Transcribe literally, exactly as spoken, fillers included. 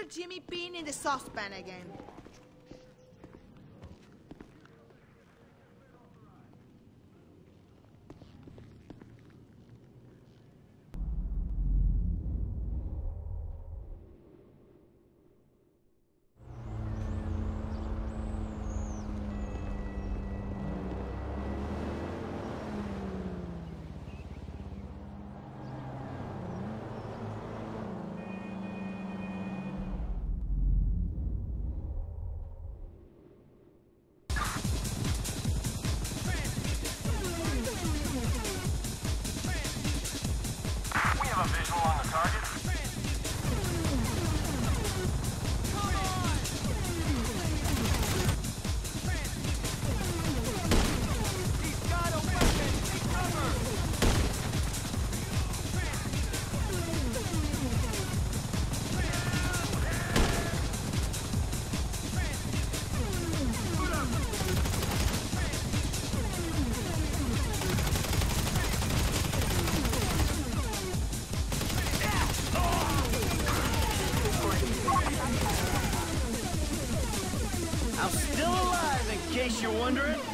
Mister Jimmy Bean in the saucepan again. A visual on the target. He's got a weapon. Take cover. I'm still alive, in case you're wondering.